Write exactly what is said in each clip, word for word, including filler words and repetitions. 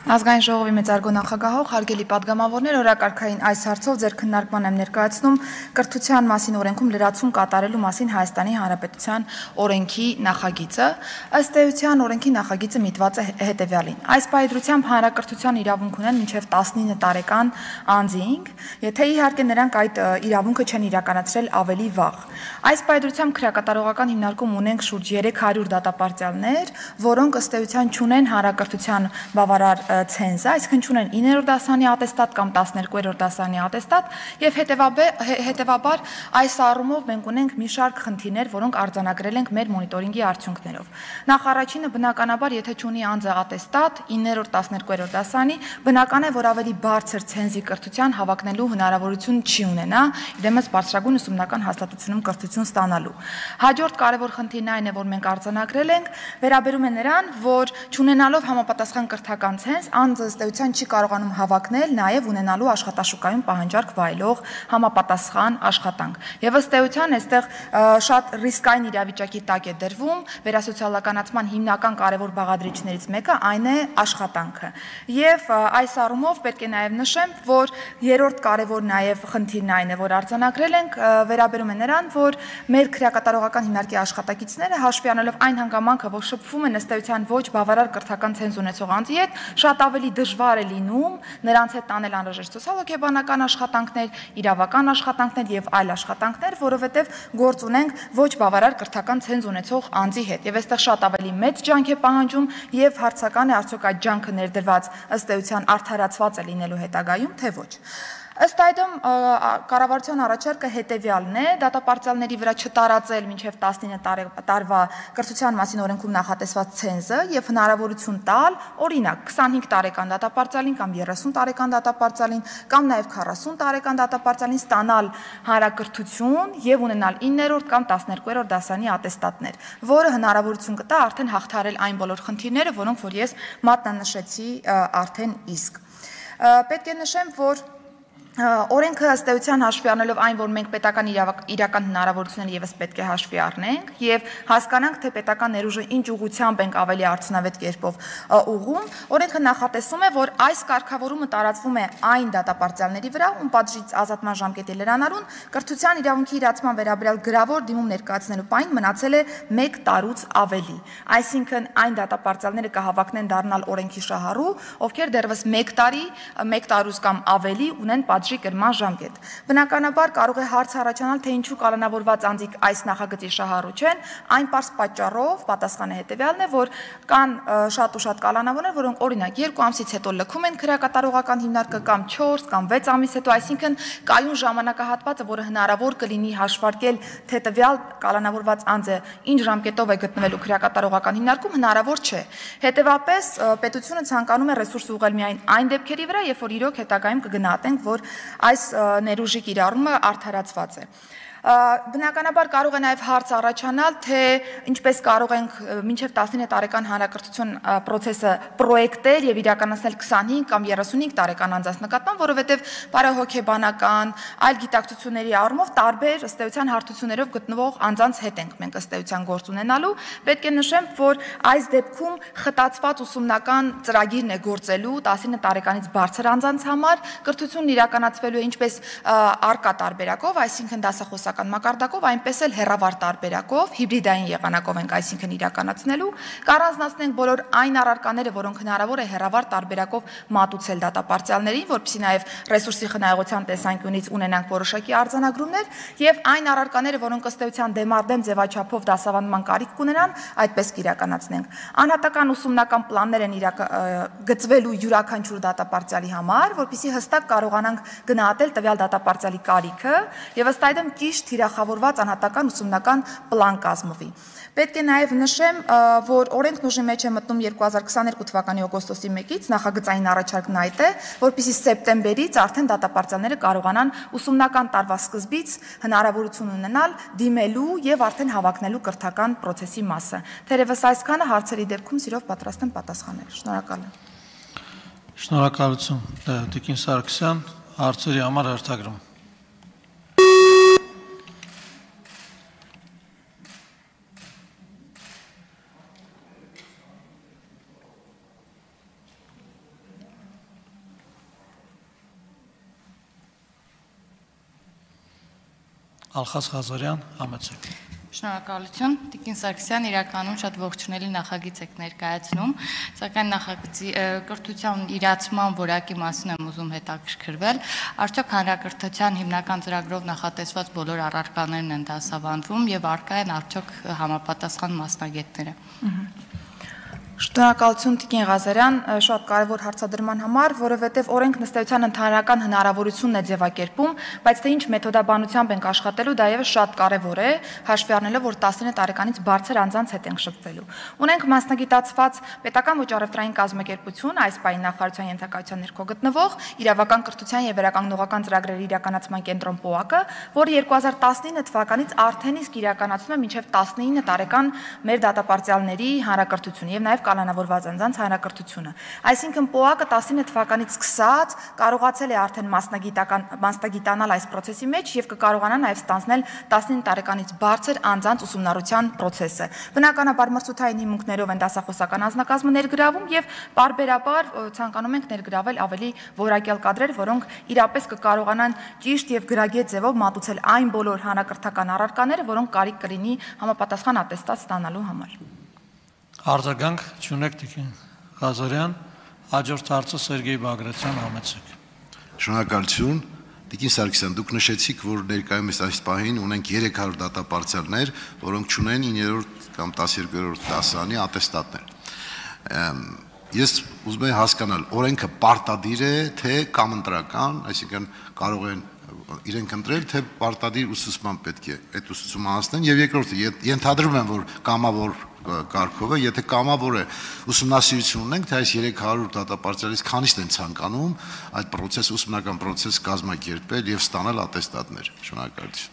Ազգային ժողովի մեծարգո նախագահող, հարգելի պատգամավորներ, օրակարգային այս հարցով ձեր քննարկման եմ ներկայացնում կրթության մասին օրենքում լրացում կատարելու մասին Հայաստանի Հանրապետության օրենքի նախագիծը։ Ըստ էության օրենքի նախագիծը միտված է հետևյալին. այս պայծրությամբ հանրակրթության իրավունք ունեն մինչև տասնինը տարեկան անձինք, եթե իհարկե նրանք այդ իրավունքը չեն իրականացրել ավելի վաղ։ Այս պայծրությամբ քրեակատարողական հիմնարկում ունենք շուրջ երեք հարյուր դատապարտյալներ, որոնք ըստ էության չունեն հանրակրթության բավարար ցենզը, այսինքն չունեն իններորդ դասարանի ատեստատ կամ տասներկուերորդ դասարանի ատեստատ, եւ հետեւաբար այս առումով մենք ունենք մի շարք խնդիրներ, որոնք արձանագրել ենք մեր մոնիտորինգի արդյունքներով։ Նախ առաջինը բնականաբար, եթե չունի անձը ատեստատ իններորդ տասներկուերորդ դասարանի, բնական է, որ ավելի բարձր ցենզի կրթության հավակնելու հնարավորություն չի ունենա, իրեմս բարձրագույն ուսումնական հաստատությունում կրթություն ստանալու։ Հաջորդ կարևոր խնդիրն այն է, որ մենք արձանագրել ենք, վերաբերում է նրան, որ չունենալով համապատասխան կրթական ցենզ, անձը ըստ էության չի կարողանում հավակնել նաև ունենալու աշխատաշուկայում պահանջարկ վայելող համապատասխան աշխատանք։ Եվ ըստ էության այստեղ շատ ռիսկային իրավիճակի տակ է դրվում վերասոցիալականացման հիմնական կարևոր բաղադրիչներից մեկը, այն է աշխատանքը։ Եվ այս առումով պետք է նաև նշեմ, որ երրորդ կարևոր նաև խնդիրն այն է, որ արձանագրել ենք, վերաբերում է նրան, որ մեր քրեակատարողական հիմնարկի աշխատակիցները հաշվի առնելով այն հանգամանքը, որ շփվում են ըստ էության ոչ բավարար կրթական ցենզ ունեցող անձի հետ, շատ ավելի դժվար է լինում նրանց հետ տանել անհրաժեշտ սոցիալ-հոգեբանական աշխատանքներ, իրավական աշխատանքներ եւ այլ աշխատանքներ, որովհետեւ գործ ունենք ոչ բավարար կրթական ցենզ ունեցող անձի հետ։ Եվ այստեղ շատ ավելի մեծ ջանք է պահանջում եւ հարցական է արդյոք այդ ջանքը ներդրված ըստ էության արդարացված է լինելու հետագայում, թե ոչ։ Ըստ այդմ կառավարության առաջարկը հետևյալն է՝ դատապարտյալների վրա չտարածել մինչև տասնինը տարվա կրթության մասին օրենքում նախատեսված ցենզը եւ հնարավորություն տալ, օրինակ, քսանհինգ տարեկան դատապարտյալին կամ երեսուն տարեկան դատապարտյալին կամ նաեւ քառասուն տարեկան դատապարտյալին ստանալ հանրակրթություն եւ ունենալ իններորդ կամ տասներկուերորդ դասարանի ատեստատներ, որը հնարավորություն կտա արդեն հաղթահարել այն բոլոր խնդիրները, որոնք որ ես մատնանշեցի արդեն իսկ։ Պետք է նշեմ, որ օրենքը ըստ էության հաշվի առնելով այն, որ մենք պետական իրական հնարավորությունները եւս պետք է հաշվի առնենք եւ հասկանանք, թե պետական ներուժը ինչ ուղղությամբ ենք ավելի արդյունավետ կերպով ուղղում, օրենքը նախատեսում է, որ այս կարգավորումը տարածվում է այն դատապարտյալների վրա, ում պատժից ազատման ժամկետի լրանալուն կրթության իրավունքի իրացման վերաբերյալ գրավոր դիմում ներկայացնելու պայն մնացել է մեկ տարուց ավելի։ Այսինքն այն դատապարտյալները կհավակնեն դառնալ օրենքի շահառու, ովքեր դեռևս մեկ տարի, մեկ տարուց կամ ավելի ունեն կրման ժամկետ։ Բնականաբար կարող է հարց առաջանալ, թե ինչու կալանավորված անձիկ այս նախագծի շահառու չեն, այն պարզ պատճառով պատասխանը հետևյալն է, որ կան շատ ու շատ կալանավորներ, որոնք օրինակ երկու ամսից հետո լքում են քրեակատարողական հիմնարկը կամ չորս կամ վեց ամիս հետո, այսինքն կայուն ժամանակահատվածը, որը հնարավոր կլինի հաշվարկել, թե տվյալ կալանավորված անձը ինչ ժամկետով է գտնվելու քրեակատարողական հիմնարկում, հնարավոր չէ։ Հետևաբար պետությունը ցանկանում է ռեսուրս ուղղել միայն այն դեպքերի վրա, երբ որ իրոք հետագայում կգնահատենք, որ այս ներուժի կիրառումը արդարացված է։ Բնականաբար կարող է նաև հարց առաջանալ, թե ինչպես կարող ենք մինչև տասնինը տարեկան հանրակրթություն process-ը պրոյեկտել եւ իրականացնել քսանհինգ կամ երեսունհինգ տարեկան անձանց նկատմամբ, որովհետեւ բարեհոգեբանական, այլ գիտակցությունների առումով տարբեր ըստ էության հարթություններով գտնվող անձանց հետ ենք մենք ըստ էության գործ ունենալու։ Պետք է նշեմ, որ այս դեպքում խտացված ուսումնական ծրագիրն է գործելու տասնինը տարեկանից բարձր անձանց համար, կրթությունն իրականացվելու է ինչպես արկա տարբերակով, այսինքն դասախոսական մակարդակով, այնպես էլ հեռավար տարբերակով, հիբրիդային եղանակով ենք այսինքն իրականացնելու, կառանձնացնենք բոլոր այն առարկաները, որոնք հնարավոր է հեռավար տարբերակով մատուցել դատապարտյալներին, որպեսզի նաև ռեսուրսի խնայողության տեսանկյունից ունենանք որոշակի արձանագրումներ, եւ այն առարկաները, որոնք ըստ էության դեմարդեմ ձևաչափով դասավանդման կարիք կունենան, այդպես կիրականացնենք։ Անհատական ուսումնական պլաններ են գծվելու յուրաքանչյուր դատապարտյալի համար, որպեսզի հստակ կարողանանք գնահատել տվյալ դատապարտյալի կարիքը եւ ըստ այդմ ճիշտ թիրախավորված անհատական ուսումնական պլան կազմվի։ Պետք է նաև նշեմ, որ օրենքն ուժի մեջ է մտնում երկու հազար քսաներկու թվականի օգոստոսի մեկից, նախագծային առաջարկն այդ է, որպեսզի սեպտեմբերից արդեն դատապարտյալները կարողանան ուսումնական տարվա սկզբից հնարավորություն ունենալ դիմելու եւ արդեն հավակնելու կրթական process-ի մասը։ Թերևս այսքանը, հարցերի դեպքում սիրով պատրաստ եմ պատասխանել։ Շնորհակալ եմ։ Շնորհակալություն, Տիկին Սարգսյան, հարցերի համար հերթագրում։ Ալխաս Ղազարյան, համեցեք։ Շնորհակալություն, Տիկին Սարգսյան, իրականում շատ ողջունելի նախագիծ եք ներկայացնում, սակայն նախագծի կրթության իրացման որակի մասին եմ ուզում հետաքրքրվել, արդյոք հանրակրթության հիմնական ծրագրով նախատեսված բոլոր առարկաներն են դասավանդվում եւ առկա են արդյոք համապատասխան մասնագետները։ Շնորհակալություն Տիկին Ղազարյան, շատ կարևոր հարցադրման համար, որովհետև օրենք նստեցության ընդհանրական հնարավորությունն է ձևակերպում, բայց թե ինչ մեթոդաբանությամբ ենք աշխատելու, դա եւս շատ կարևոր է, հաշվի առնելով, որ տասնինը տարեկանից բարձր անձանց հետ ենք շփվելու։ Ունենք մասնագիտացված պետական ոչ-առևտրային կազմակերպություն, այս պահին նախարարության ենթակայության ներքո գտնվող իրավական կրթության եւ վերականգնողական ծրագրերի իրականացման կենտրոն ՊՕԱԿ-ը, որը երկու հազար տասնինը թվականից արդեն իսկ իրականացնում է մինչև տասնինը տարեկան մեր դատապարտյալների հանրակրթությունը եւ նաեւ կանոնավորված անձանց հանրակրթությունը։ Այսինքն ՊՕԱԿ-ը տասնինը թվականից սկսած կարողացել է արդեն մասնագիտական մասնագիտանալ այս process-ի մեջ եւ կկարողանա նաեւ ստանձնել տասնինը տարեկանից բարձր անձանց ուսումնառության process-ը։ Բնականաբար մրցութային հիմունքներով են դասախոսական անձնակազմը ներգրավում եւ բարբերաբար ցանկանում ենք ներգրավել ավելի որակյալ կադրեր, որոնք իրապես կկարողանան ճիշտ եւ գրագետ ձևով մատուցել այն բոլոր հանրակրթական առարկաները, որոնք կարիք կլինի համապատասխան ատեստատ ստանալու համար։ Արձագանք Չունեք Տիկին Ղազարյան, հաջորդ հարցը Սերգեյ Բագրատյան, համեցեք։ Շնորհակալություն, Տիկին Սարգսյան, դուք նշեցիք, որ ներկայումս այս պահին ունենք երեք հարյուր դատապարտյալներ, որոնք չունեն իններորդ կամ տասներորդ դասարանի ատեստատներ։ Ես ուզում եմ հասկանալ, օրենքը պարտադիր է, թե կամ ընտրական, այսինքն կարող են իրենք ընտրել, թե պարտադիր ուսուցման պետք է այդ ուսուցումը անցնեն, եւ երկրորդը ենթադրում եմ, որ կամավոր կարգով է, եթե կամավոր է ուսումնասիրություն ունենք, թե այս երեք հարյուր դատապարտյալից քանիսն են ցանկանում այդ process, ուսումնական process կազմակերպել եւ ստանալ ատեստատներ։ Շնորհակալություն։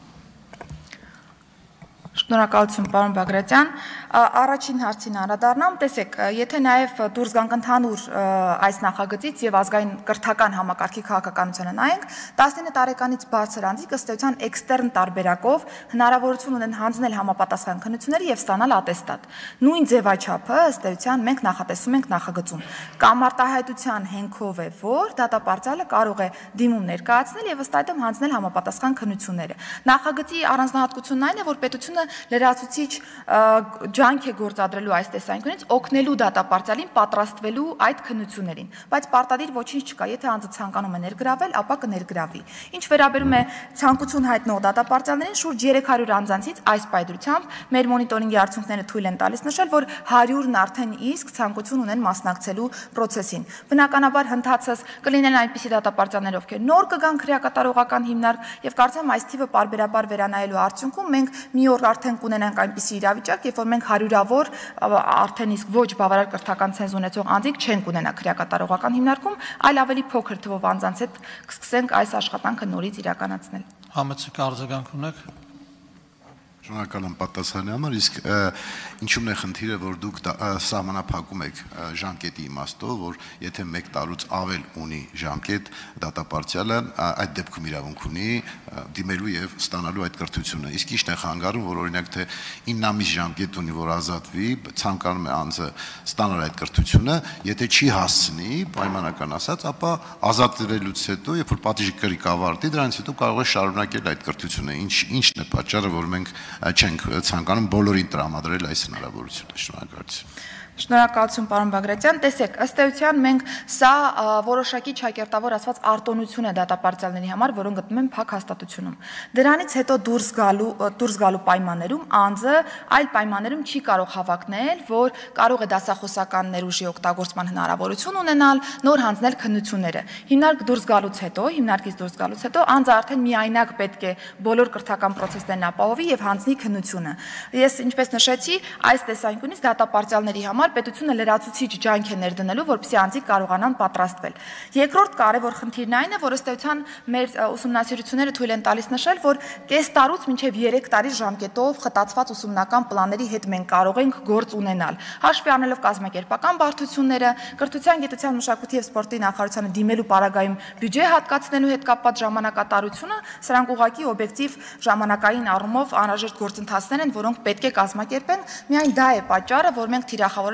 Շնորհակալություն, պարոն Բագրատյան, առաջին հարցին անդրադառնամ, տեսեք, եթե նաև դուրս գանք ընդհանուր այս նախագծից եւ ազգային կրթական համակարգի քաղաքականությանը նայենք, տասնինը տարեկանից բարձր անձիկ ըստ էության էքստերն տարբերակով հնարավորություն ունեն հանձնել համապատասխան քննությունները եւ ստանալ ատեստատ։ Նույն ձևաչափը ըստ էության մենք նախատեսում ենք նախագծում։ Կամ արտահայտության հենքով է, որ դատապարտյալը կարող է դիմում ներկայացնել եւ ըստ այդմ հանձնել համապատասխան քննությունները։ Նախագծի առանձնահատկությունն այն է, որ պետությունը լրացուցիչ ջանք է գործադրելու այս տեսանկյունից օգնելու դատապարտյալին պատրաստվելու այդ քննություններին, բայց պարտադիր ոչինչ չկա, եթե անձը ցանկանում է ներգրավել, ապա կներգրավի։ Ինչ վերաբերում է ցանկություն հայտնող դատապարտյալներին, շուրջ երեք հարյուր անձանցից այս պայդրությամբ մեր մոնիտորինգի արդյունքները թույլ են տալիս նշել, որ հարյուրն արդեն իսկ ցանկություն ունեն մասնակցելու process-ին։ Բնականաբար հնդածս կլինեն այնպիսի դատապարտյալներ, ովքեր նոր կգան քրեակատարողական հիմնարկ եւ կարծեմ այս թիվը պարբերաբար վերանայելու արդյունքում մենք մի օր արդեն կունենանք այնպիսի իրավիճակ, երբ որ մենք հարյուրավոր արդեն իսկ ոչ բավարար կրթական ցենզ ունեցող անձիկ չենք ունենա քրեակատարողական հիմնարկում, այլ ավելի փոքր թվով անձանց հետ կսկսենք այս աշխատանքը նորից իրականացնել։ Համեցեք արձագանք ունեք։ Շնորհակալ եմ պատասխանի համար, իսկ ինչու՞մն է խնդիրը, որ դուք սահմանափակում եք ժամկետի իմաստով, որ եթե մեկ տարուց ավել ունի ժամկետ դատապարտյալը, այդ դեպքում իրավունք ունի դիմելու եւ ստանալու այդ կրթությունը։ Իսկ ի՞նչն է խանգարում, որ օրինակ թե ինը ամիս ժամկետ ունի, որ ազատվի, ցանկանում է անձը ստանալ այդ կրթությունը, եթե չի հասցնի, պայմանական ասած, ապա ազատվելուց հետո, երբ որ պատիժը կրիկ ավարտի, դրանից հետո կարող է շարունակել այդ կրթությունը։ Ինչ ինչն է պատճառը, որ մենք չենք ցանկանում բոլորին տրամադրել այս հնարավորությունը։ Շնորհակալություն։ Շնորհակալություն, պարոն Բագրատյան, տեսեք, ըստ էության մենք սա որոշակի ճակերտավոր ասված արտոնություն է դատապարտյալների համար, որոնք գտնում են փակ հաստատությունում։ Դրանից հետո դուրս գալու դուրս գալու պայմաններում անձը այլ պայմաններում չի կարող հավակնել, որ կարող է դասախոսական ներուժի օգտագործման հնարավորություն ունենալ, նոր հանձնել քննությունները։ Հիմնարկ դուրս գալուց հետո, հիմնարկից դուրս գալուց հետո անձը արդեն միայնակ պետք է բոլոր կրթական process-ներն ապահովի եւ հանձնի քննությունը։ Ես ինչպես նշեցի, այս տեսանկյունից դատապարտյալների համար պետությունը լրացուցիչ ջանք է ներդնելու, որպեսզի անձիկ կարողանան պատրաստվել։ Երկրորդ կարևոր խնդիրն այն է, որ ըստ էության մեր ուսումնասիրությունները թույլ են տալիս նշել, որ կես տարուց մինչև երեք տարի ժամկետով խտացված ուսումնական պլանների հետ մենք կարող ենք գործ ունենալ։ Հաշվի առնելով կազմակերպական բարդությունները, կրթության, գիտության, մշակույթի եւ սպորտի նախարարությանը դիմելու պարագայում բյուջե հատկացնելու հետ կապված ժամանակատարությունը, սրանք ուղղակի օբյեկտիվ ժամանակային առումով անհրաժեշտ գործընթացներ են, որոնք պետք է կազմակերպեն։ Միայն դա է պատճառը, որ մենք թիրախավորել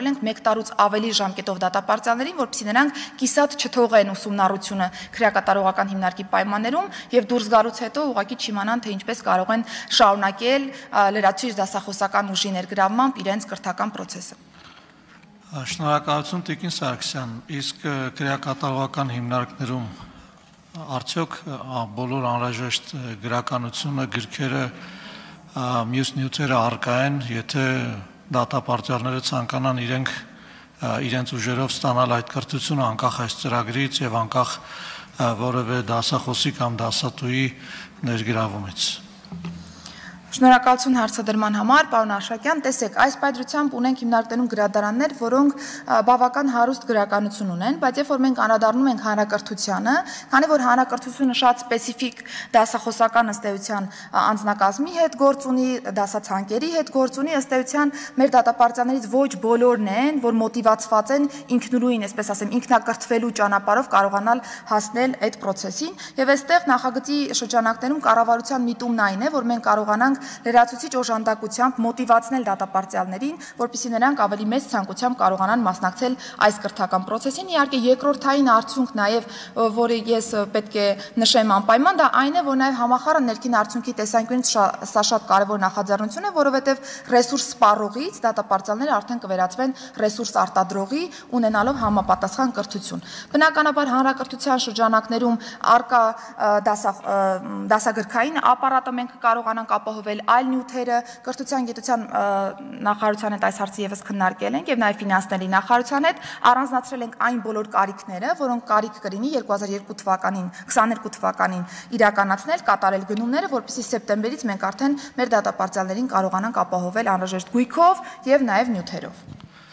պայմանավորել ենք մեկ տարուց ավելի ժամկետով դատապարտյալներին, որպեսզի նրանք կիսատ չթողեն ուսումնառությունը քրեակատարողական հիմնարկի պայմաններում եւ դուրս գալուց հետո ուղղակի չիմանան, թե ինչպես կարող են շարունակել լրացուցիչ դասախոսական ուժի ներգրավմամբ իրենց կրթական process-ը։ Շնորհակալություն Տիկին Սարգսյան, իսկ քրեակատարողական հիմնարկներում արդյոք բոլոր անհրաժեշտ գրականությունը, գրքերը, մյուս նյութերը առկա են, եթե դատապարտյալները ցանկանան իրենք իրենց ուժերով ստանալ այդ կրթությունը անկախ այս ծրագրից եւ անկախ որևէ դասախոսի կամ դասատուի ներգրավումից։ Շնորհակալություն հարցադրման համար, պարոն Աշակյան, տեսեք, այս պայծրությամբ ունենք հիմնարկներում գրադարաններ, որոնք բավական հարուստ գրականություն ունեն, բայց երբ որ մենք անդրադառնում ենք հանրակրթությանը, քանի որ հանրակրթությունը շատ սպეციფიկ դասախոսական ըստ էության անձնակազմի հետ գործ ունի, դասացանկերի հետ գործ ունի, ըստ էության մեր դատապարտյալներից ոչ բոլորն են, որ մոտիվացված են ինքնուրույն, այսպես ասեմ, ինքնակրթվելու ճանապարհով կարողանալ հասնել այդ process-ին, եւ այստեղ նախագծի շրջանակներում կառավարության միտումն այն է, որ մենք կարողանանք լրացուցիչ օժանդակությամբ մոտիվացնել դատապարտյալներին, որպեսզի նրանք ավելի մեծ ցանկությամբ կարողանան մասնակցել այս կրթական process-ին։ Իհարկե երկրորդային արդյունք նաև, որը ես պետք է նշեմ անպայման, դա այն է, որ նաև համախառն ներքին արդյունքի տեսանկյունից սա շատ կարևոր նախաձեռնություն է, որովհետև ռեսուրս սպառողից դատապարտյալները արդեն կվերածվեն ռեսուրս արտադրողի, ունենալով համապատասխան կրթություն։ Բնականաբար հանրակրթության շրջանակներում արկա դասագրքային ապարատը մենք կարողանանք ապահովել այլ նյութերը, կրթության գիտության նախարարության հետ այս հարցը եւս քննարկել ենք եւ նաեւ ֆինանսների նախարարության հետ առանձնացրել ենք այն բոլոր կարիքները, որոնք կարիք կլինի երկու հազար երկու թվականին, քսաներկու թվականին իրականացնել, կատարել գնումները, որպեսզի սեպտեմբերից մենք արդեն մեր դատապարտյալներին կարողանանք ապահովել անհրաժեշտ գույքով եւ նաեւ նյութերով։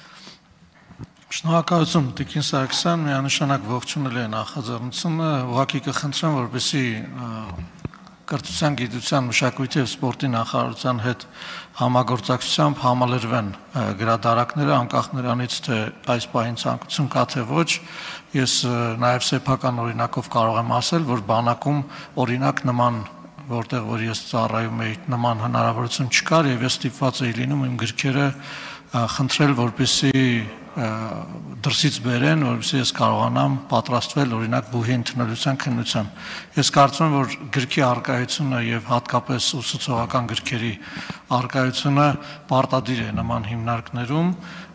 Շնորհակալություն Տիկին Սարգսյան, միանշանակ ողջունել է նախաձեռնությունը, ուղղակի կխնդրեմ, որպեսզի Կրթության, գիտության, մշակույթի եւ սպորտի նախարարության հետ համագործակցությամբ համալրվեն գրադարանները, անկախ նրանից, թե այս պահին ցանկություն կա թե ոչ, ես նաեւ սեփական օրինակով կարող եմ ասել, որ բանակում օրինակ նման, որտեղ որ ես ծառայում էի, նման հնարավորություն չկար եւ ես ստիպված էի լինում իմ գրքերը խնդրել, որպեսզի դրսից բերեն, որպեսզի ես կարողանամ պատրաստվել օրինակ բուհի ընդունելության քննության։ Ես կարծում եմ, որ գրքի արկայությունը եւ հատկապես ուսուցողական գրքերի արկայությունը պարտադիր է նման հիմնարկներում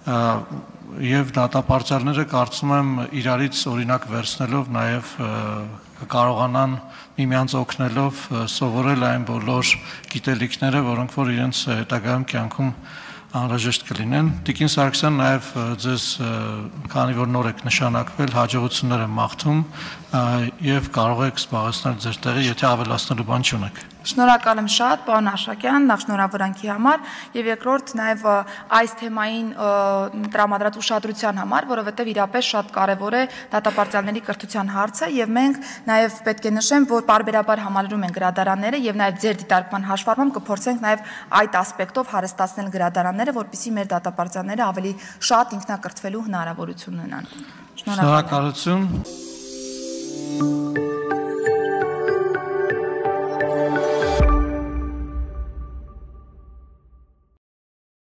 եւ դատապարտյալները կարծում եմ իրարից օրինակ վերցնելով նաեւ կարողանան միմյանց օգնելով սովորել այն բոլոր գիտելիքները, որոնք որ իրենց հետագայում կյանքում անհրաժեշտ կլինեն։ Տիկին Սարգսյան, նաև ձեզ, քանի որ նոր եք նշանակվել, հաջողություններ եմ մաղթում եւ կարող եք զբաղեցնել ձեր տեղը, եթե ավելացնելու բան չունեք։ Շնորհակալ եմ շատ, պարոն Աշակյան, նախ շնորհավորանքի համար եւ երկրորդ նաեւ այս թեմային տրամադրած ուշադրության համար, որովհետեւ իրապես շատ կարեւոր է դատապարտյալների կրթության հարցը եւ մենք նաեւ պետք է նշեմ, որ պարբերաբար համալրում են գրադարանները եւ նաեւ ձեր դիտարկման հաշվառմամբ կփորձենք նաեւ այդ ասպեկտով հարստացնել գրադարանները, որպեսզի մեր դատապարտյալները ավելի շատ ինքնակրթվելու հնարավորություն ունենան։ Շնորհակալություն։